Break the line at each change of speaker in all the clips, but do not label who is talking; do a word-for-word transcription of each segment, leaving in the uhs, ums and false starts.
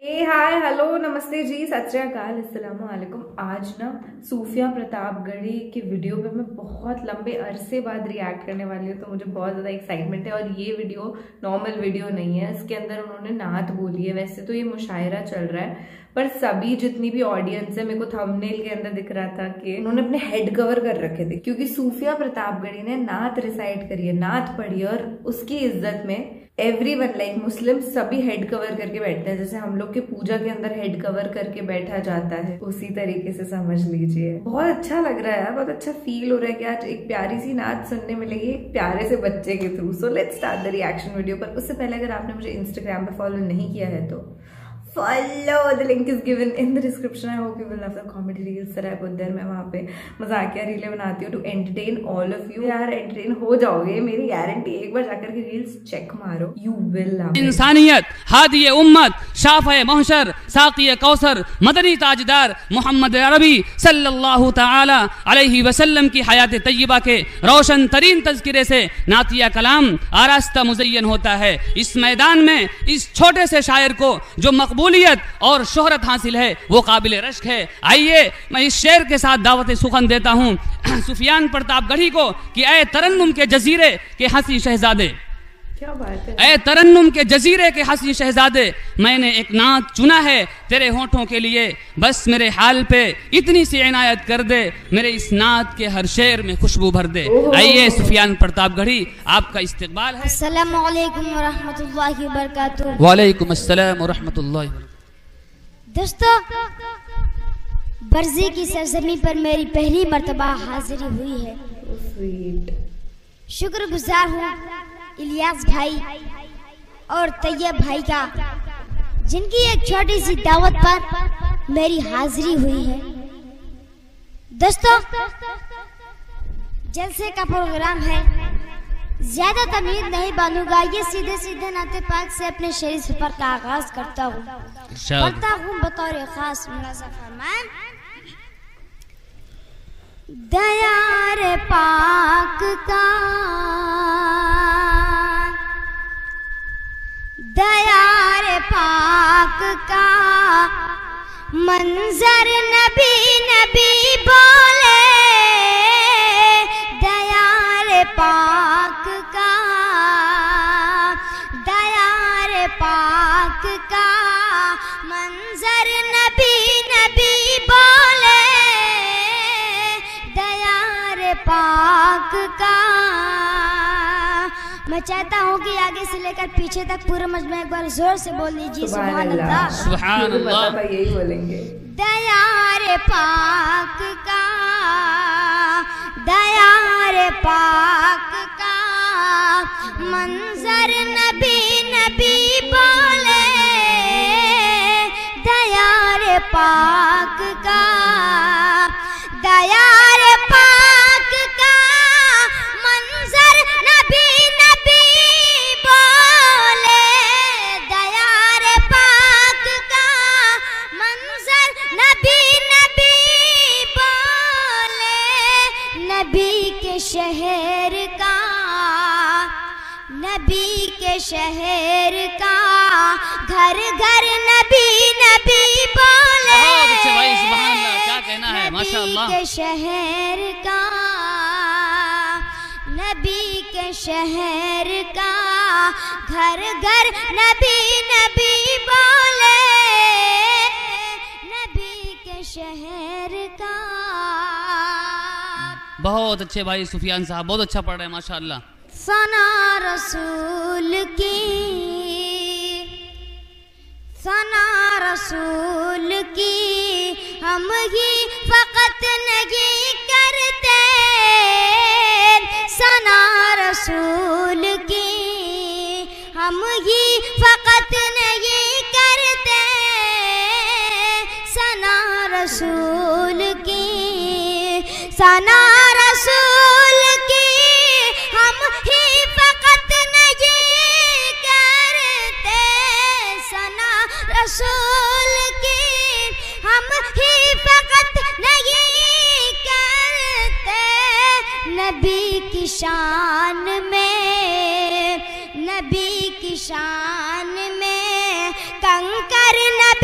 ए hi hello नमस्ते जी, सत श्री अकाल, अस्सलामु अलैकुम। आज ना सूफिया प्रतापगढ़ी की वीडियो पे मैं बहुत लंबे अरसे बाद रिएक्ट करने वाली हूँ, तो मुझे बहुत ज़्यादा एक्साइटमेंट है। और ये वीडियो नॉर्मल वीडियो नहीं है, इसके अंदर उन्होंने नात बोली है। वैसे तो ये मुशायरा चल रहा है, पर सभी जितनी भी ऑडियंस है, मेरे को थंबनेल के अंदर दिख रहा था कि उन्होंने अपने हेड कवर कर रखे थे, क्योंकि सूफिया प्रतापगढ़ी ने नात रिसाइट करी है, नात पढ़ी है। और उसकी इज्जत में एवरी वन लाइक मुस्लिम सभी हेड कवर करके बैठते हैं, जैसे हम लोग के पूजा के अंदर हेड कवर करके बैठा जाता है, उसी तरीके से समझ लीजिए। बहुत अच्छा लग रहा है, बहुत अच्छा फील हो रहा है कि आज एक प्यारी सी नात सुनने मिलेगी एक प्यारे से बच्चे के through. So let's start the reaction video. पर उससे पहले अगर आपने मुझे इंस्टाग्राम पे फॉलो नहीं किया है तो follow, the link is given in the description. I hope you will love the comedy reels that I put there. मैं वहाँ पे मजाकिया रीलें बनाती हूँ to entertain all of you. यार entertain हो जाओगे, मेरी गारंटी। एक बार जाकर के रील्स चेक मारो, you will love it.
इंसानियत, हादी उम्मत, शाफ़े महशर, साक़ी कौसर, मदनी ताजदार मोहम्मद अरबी सल्लल्लाहु ताला अलैहि वसल्लम की हयात तय्यबा के रोशन तरीन तज़किरे से नातिया कलाम आरास्ता मुज़य्यन होता है। इस मैदान में इस छोटे से शायर को जो मकबूलियत और शोहरत हासिल है वो काबिल रश्क है। आइए मैं इस शेर के साथ दावत सुखन देता हूँ सुफियान प्रतापगढ़ी को कि ऐ तरन्नुम के जजीरे के हंसी शहजादे,
क्या बात है,
ऐ तरन्नुम के जजीरे के हंसी शहजादे, मैंने एक नात चुना है तेरे होठों के लिए, बस मेरे हाल पे इतनी सी इनायत कर दे, मेरे इस नात के हर शेर में खुशबू भर दे। आइए सुफियान प्रतापगढ़ी, आपका इस्तकबाल है।
अस्सलामु अलैकुम व रहमतुल्लाहि व बरकातुहू।
वालेकुम अस्सलाम व रहमतुल्लाहि।
दोस्तों, बरज़ी की सरजमी पर मेरी पहली मर्तबा हाजिरी हुई है।
स्वीट।
शुक्रगुजार हूँ इलियास भाई और तैयब भाई का, जिनकी एक छोटी सी दावत पर मेरी हाजिरी हुई है। दोस्तों, जलसे का प्रोग्राम है, ज्यादा तमीज नहीं बनूंगा, ये सीधे सीधे नाते पाक से अपने शरीर सफर का आगाज करता हूँ। पढ़ता हूँ बतौर खास मुलाज़ा फरमान। दया रे पाक का, दया रे पाक का मंजर नबी नबी बोले, दया रे पाक का, दया रे पाक का मंजर नबी नबी बोले, दया रे पाक का। मैं चाहता हूँ कि आगे से लेकर पीछे तक पूरा मजमा एक बार जोर से बोल लीजिए सुभान अल्लाह,
सुभान अल्लाह।
यही बोलेंगे,
दया रे पाक का, दया रे पाक का मंजर नबी नबी बोले, दया रे पाक का, दया रे पाक का मंजर नबी नबी बोले, दया रे पाक का मंजर नबी नबी बोले, नबी के शहर का, नबी के शहर का घर घर नबी नबी बोले,
बहुत अच्छे भाई, सुभान अल्लाह, क्या कहना है, माशाअल्लाह।
नबी के शहर का, नबी के शहर का घर घर नबी नबी बोले, नबी के शहर का।
बहुत अच्छे भाई सुफियान साहब, बहुत अच्छा पढ़ रहे हैं माशाअल्लाह।
सना रसूल की, सना रसूल की हम ही फकत नहीं करते, सना रसूल की हम ही फकत नहीं करते, सना रसूल की, सना रसूल की हम ही फकत नहीं करते, सना रसूल की हम ही फकत नहीं करते, नबी की शान में, नबी की शान में कंकर नबी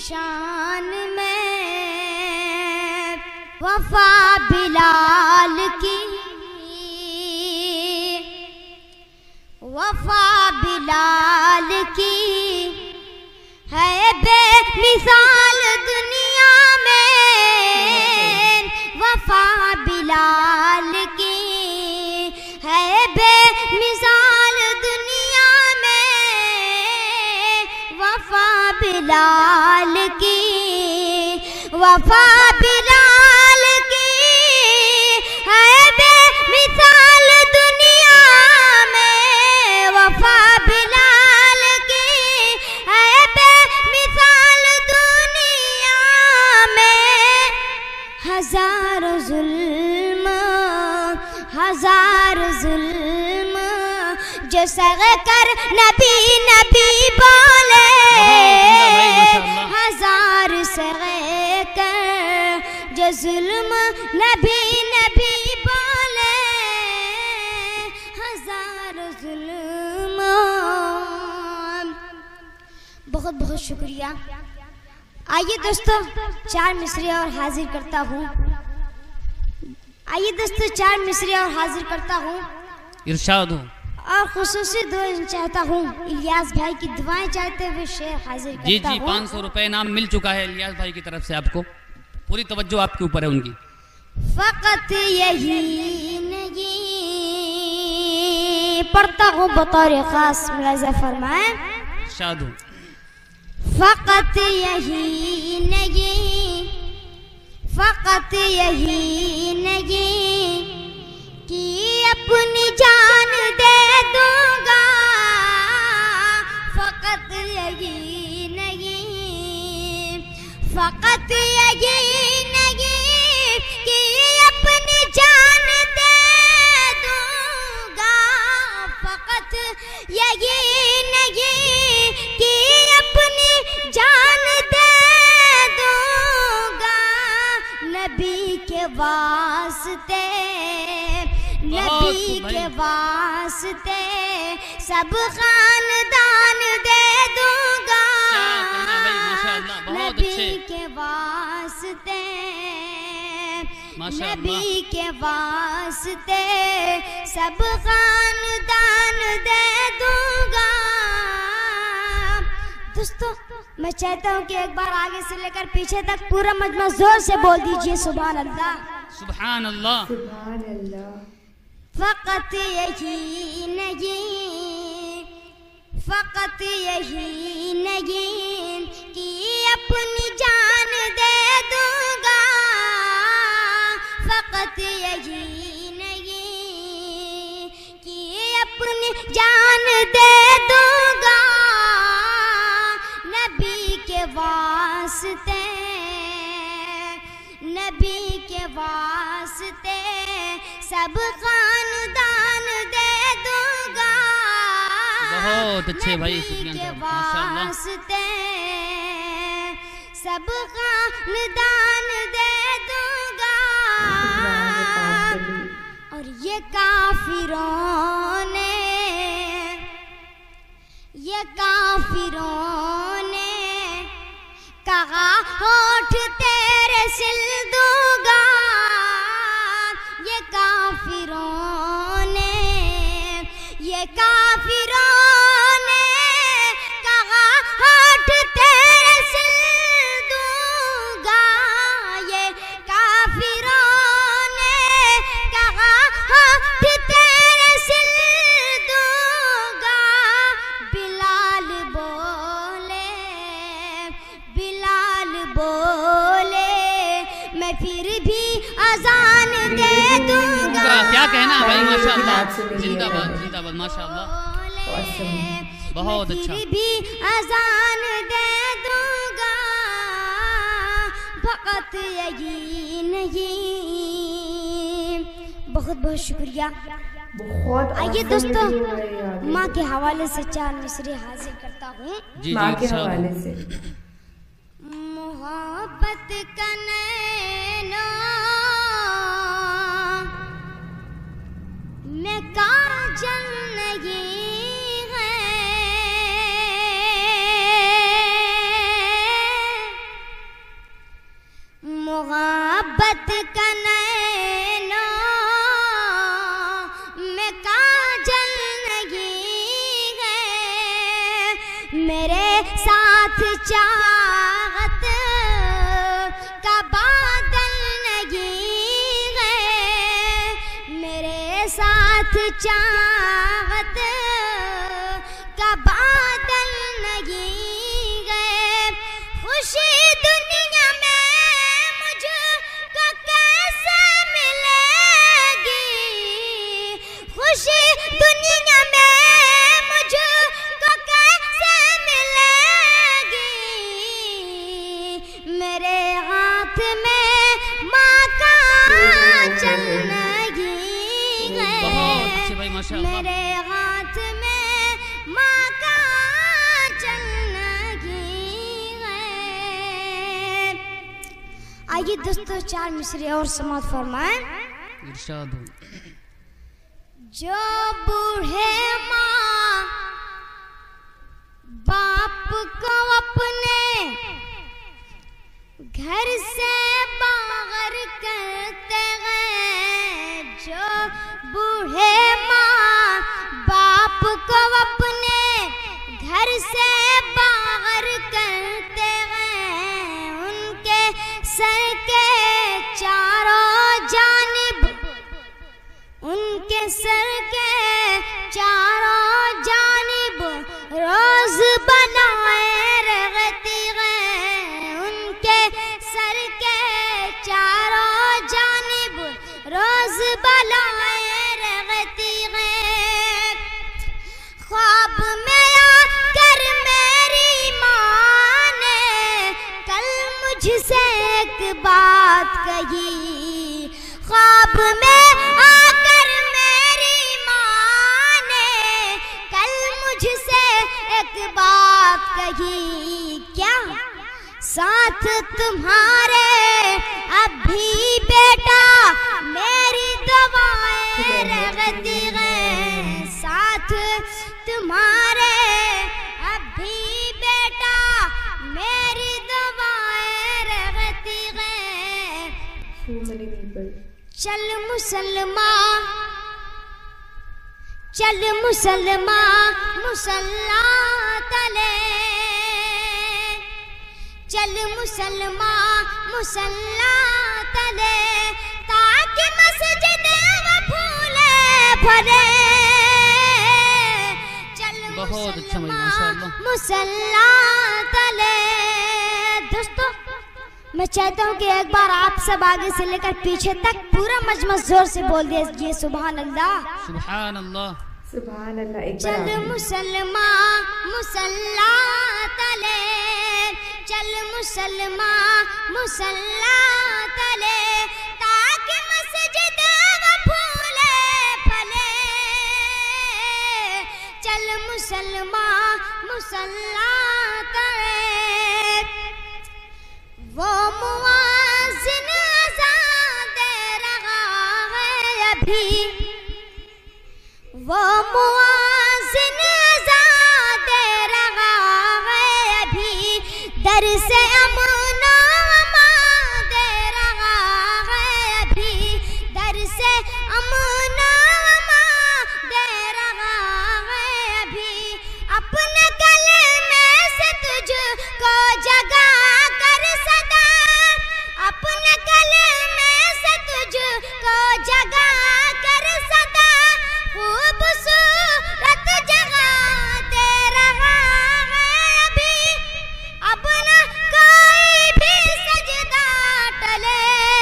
शान में वफा बिलाल की, वफा बिलाल की है बेमिसाल दुनिया में, वफा बिलाल की है बेमिसाल दुनिया में, वफा बिलाल की, वफा बिलाल की है बेमिसाल दुनिया में, वफा बिलाल की है बेमिसाल दुनिया में। हजार जुल्म हजार जुल्म जो सग़ कर नबी नबी बोले, हजार सग़ कर जो जुल्म नबी नबी बोले, हजार जुल्म। बहुत बहुत शुक्रिया। आइए दोस्तों चार मिसरे और हाजिर करता हूँ, आइए दोस्तों चार मिसरे और हाजिर करता हूँ।
इरशाद हो।
और खुसूसी दुआ चाहता हूँ, इलियास भाई की दुआएं चाहते हुए शेर हाजिर करता हूँ।
जी जी पाँच सौ रुपए इनाम मिल चुका है इलियास भाई की तरफ से, आपको पूरी तवज्जो आपके ऊपर है उनकी।
फकत यही नहीं पढ़ता हूँ बतौर खास, मुलाज़ा फरमाए।
इरशाद हो।
फकत यही नहीं, फकत यही नहीं कि अपनी जान दे दूंगा, फकत यही नहीं, फकत यही नहीं कि अपनी जान दे दूंगा, फकत यही नहीं कि अपनी जान दे दूंगा, नबी के वास्ते, नबी के वास्ते सब खानदान दे दूंगा, नबी के वास्ते, नबी के वास्ते सब खानदान दे दूंगा। दोस्तों मैं चाहता हूँ कि एक बार आगे से लेकर पीछे तक पूरा मजमा जोर से बोल दीजिए सुभान अल्लाह,
सुभान अल्लाह,
सुभान अल्लाह।
फकत यही नहीं, फकत यही नहीं कि अपनी जान दे दूंगा, फकत यही नहीं कि अपनी जान दे दूंगा, नबी के वास्ते, नबी के वास्ते सब खानदान दे दूंगा,
बहुत अच्छे भाई, शुक्रिया
के
माशाअल्लाह।
वास्ते सब खानदान दे दूंगा। और ये काफिरों ने, ये काफिरों ने कहा होठ तेरे सिल दूंगा, ये काफिरों ने, ये काफिरों ने कहा होठ तेरे सिल दूंगा, ये काफिरों ने कहा होठ तेरे सिल दूंगा, बिलाल बोले, बिलाल बोले मैं फिर भी अजान दे दूंगा।
क्या कहना भाई, माशाअल्लाह, जिंदाबाद जिंदाबाद, माशाअल्लाह, बहुत अच्छा।
फिर भी अजान दे दूंगा, फकत यही नहीं। बहुत बहुत शुक्रिया।
बहुत
आइए
awesome
दोस्तों
video है यार।
माँ के हवाले से चार मिसरे हाजिर करता हूँ।
जी
माँ
जी
के
इरशाद हो।
हवाले से।
मोहब्बत का नैना में काजल नहीं है, मोहब्बत का नैना में काजल नहीं है, मेरे साथ चाहत का बादल नहीं है, मेरे साथ चाहत का बादल नहीं है। खुशी दुनिया में मुझको कैसे मिलेगी, खुशी दुनिया में मुझको कैसे मिलेगी, मेरे हाथ में माँ का आंचल नहीं है, मेरे हाथ में माँ का आंचल नहीं है। आइए दोस्तों चार मिसरे और समाप्त फरमाएं।
इरशाद हो।
जो बूढ़े माँ बाप को अपने घर से बाहर करते हैं, जो बूढ़े माँ बाप को अपने घर से बाहर करते हैं, उनके सर के चारों जानिब, उनके सर के चारों जानिब रोज बनाए रहती है, उनके सर के चारों जानिब रोज बनाए रहती है। ख्वाब में आकर मेरी माँ ने कल मुझसे एक बात कही, ख्वाब में आकर मेरी माँ ने कल मुझसे एक बात कही, क्या साथ तुम्हारे अभी बेटा मेरी दुआएं रहती हैं, साथ तुम्हारे अभी बेटा मेरी दुआएं रहती हैं। चल मुसलमान चल मुसलमान मुसल्ला तले, चल मुसलमान मुसल्ला तले, ताकि मस्जिद वो फूले भरे। चल
बहुत अच्छा भाई, माशाअल्लाह।
मुसल्ला तले। दोस्तों मैं चाहता हूँ कि एक बार आप सब आगे से लेकर पीछे तक पूरा मजमा जोर से बोल दीजिए सुभान अल्लाह,
सुभान अल्लाह,
सुभान अल्लाह। एक
चल
बार
मुसलमान मुसल्ला तले, चल मुसलमान मुसल्ला तले, ताकि मस्जिद वो फूले फले। चल मुसलमान मुसल्ला तले, वो मुआज़िन अज़ान दे रहा है अभी, वो मुआज़िन अज़ान दे रहा है अभी, दर से अमन अमान दे रहा है अभी, दर से अमन अमान दे रहा है अभी। अपने गले में से तुझको जगा कर सदा, अपने गले में से तुझको जगा कर सदा, खूबसूरत जगह दे रहा है अभी। अब न कोई भी सजदा टले,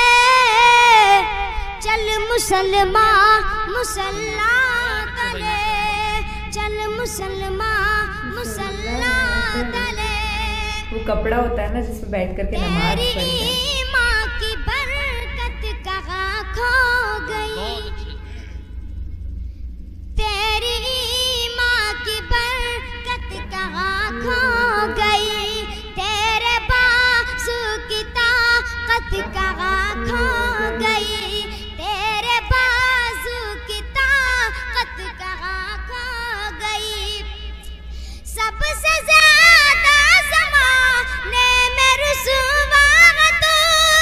चल मुसलमान मुसल्ला तले, चल मुसलमान मुसल्ला तले।
वो कपड़ा होता है ना जिसमें बैठ करके नमाज पढ़ते हैं।
तेरी माँ की बरकत कहाँ खो गई, तेरी माँ की बरकत कहाँ खो गई, तेरे बासु की ताकत कहाँ खो गई, तेरे बाजू की ताकत कहाँ खो गई। सबसे ज्यादा ज़माने में रुसवा है तू,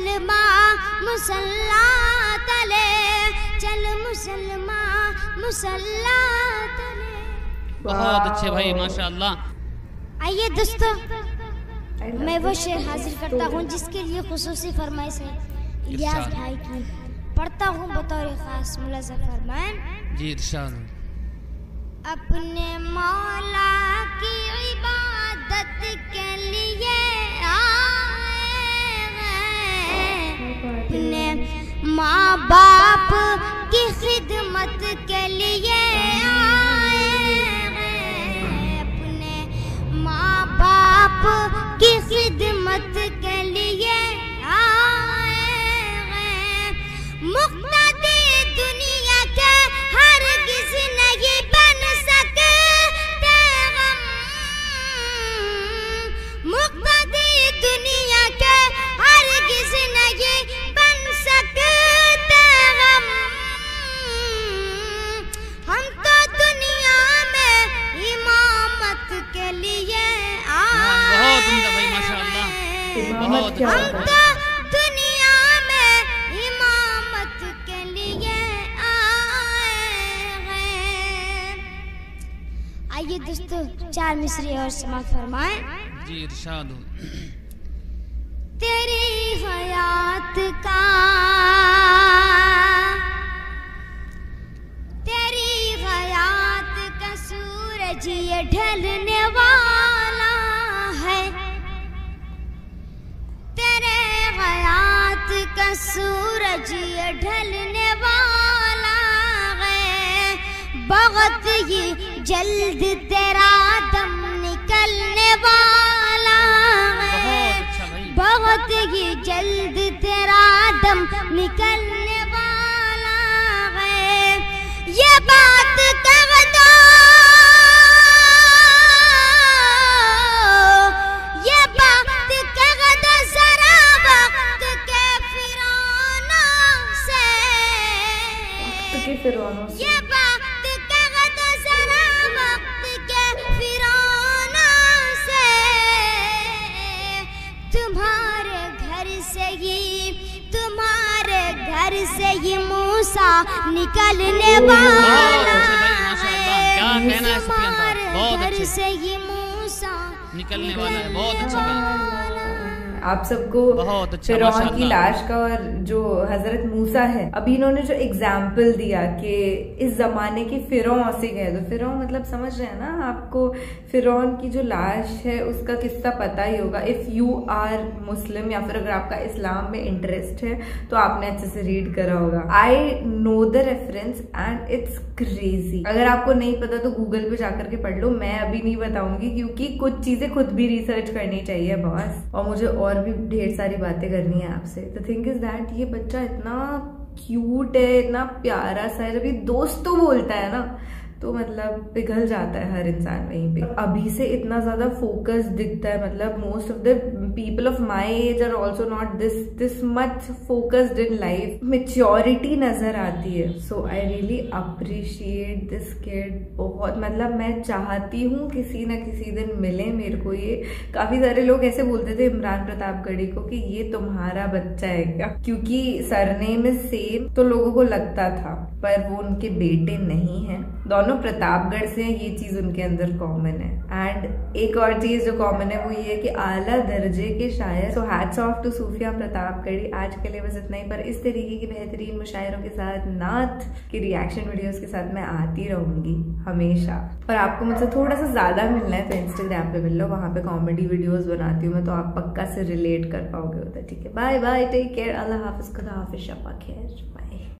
मुसलमा मुसल्ला तले, चल मुसलमा मुसल्ला तले।
बहुत अच्छे भाई, माशाअल्लाह।
आइए दोस्तों, मैं वो शेर हाजिर करता हूँ जिसके लिए खुसूसी फरमाइश है इलियास भाई की। पढ़ता हूँ बतौर खास मुलाज़ा फरमान।
जी इरशाद।
अपने मौला की इबादत के लिए आए हैं, अपने माँ बाप की खिदमत के लिए आए हैं, अपने माँ बाप की खिदमत के लिए आए हैं। मुक्तदी दुनिया के हरगिज़ नहीं बन सकते हम, मुक्तदी दुनिया के हरगिज़ नहीं बन सकते हम। हम तो दुनिया में इमामत के लिए आए,
बहुत उम्दा भाई, माशाअल्लाह। बहुत
क्या
हम
होता है?
तो दुनिया में इमामत के लिए आए हैं। आइए दोस्तों, चार मिसरे और समाप्त फरमाएं।
जी इरशाद।
तेरी हयात का, तेरी हयात का सूरज ये ढलने वाला है, तेरे हयात का सूरज ये ढलने वाला है। बहुत ही जल्द तेरा दम निकलने वाला है, बहुत ही जल्द तेरा दम निकलने वाला है। ये बात कह दो, ये बात कह दो जरा वक्त के फिरौनों से,
के फिरौनों से।
ये बात कह दो जरा वक्त के फिरौनों से। तुम्हारे घर से ही, तुम्हारे घर से ही मूसा निकलने वाला
अच्छे भाई, माशाअल्लाह। क्या कहना है सुफियान साहब,
तुम्हारे
बहुत
घर
अच्छे।
से ही मूसा
निकलने वाला है, बहुत अच्छा भाई।
आप सबको
बहुत अच्छा,
फिरौन की
माशाअल्लाह।
लाश का और जो हजरत मूसा है, अभी इन्होंने जो एग्जाम्पल दिया कि इस जमाने की फिरौन से कह दो, फिरौन मतलब समझ रहे हैं ना आपको, फिरौन की जो लाश है उसका किस्सा पता ही होगा। इफ यू आर मुस्लिम या फिर अगर आपका इस्लाम में इंटरेस्ट है तो आपने अच्छे से रीड करा होगा। I know the reference and it's crazy. अगर आपको नहीं पता तो गूगल पे जाकर के पढ़ लो, मैं अभी नहीं बताऊंगी क्योंकि कुछ चीजें खुद भी रिसर्च करनी चाहिए बॉस, और मुझे और भी ढेर सारी बातें करनी है आपसे। द थिंग इज दैट ये बच्चा इतना क्यूट है, इतना प्यारा सा है, जब ये दोस्त तो बोलता है ना तो मतलब पिघल जाता है हर इंसान वहीं पे। अभी से इतना ज्यादा फोकस दिखता है, मतलब most of the people of my age are also not this this much focused in life. Maturity नजर आती है। So I really appreciate this kid बहुत, मतलब मैं चाहती हूँ किसी ना किसी दिन मिले मेरे को ये। काफी सारे लोग ऐसे बोलते थे इमरान प्रतापगढ़ी को कि ये तुम्हारा बच्चा है क्या, क्योंकि सरनेम इज सेम तो लोगों को लगता था, पर वो उनके बेटे नहीं है, दोनों प्रतापगढ़ से ये चीज उनके अंदर कॉमन है। एंड एक और चीज जो कॉमन है वो ये है कि आला दर्जे के शायर। So hats off to Sufiya Pratapgarhi. आज के लिए बस इतना ही, पर इस तरीके की बेहतरीन मुशायरों के साथ, नात की रिएक्शन वीडियोस के साथ मैं आती रहूंगी हमेशा। और आपको मुझसे थोड़ा सा ज्यादा मिलना है तो इंस्टाग्राम पे मिल लो, वहां पे कॉमेडी वीडियोस बनाती हूँ मैं, तो आप पक्का से रिलेट कर पाओगे उधर। ठीक है, बाय बाय, टेक केयर, अल्लाह हाफिज, खुदा हाफिज, शब्बा खैर, बाय।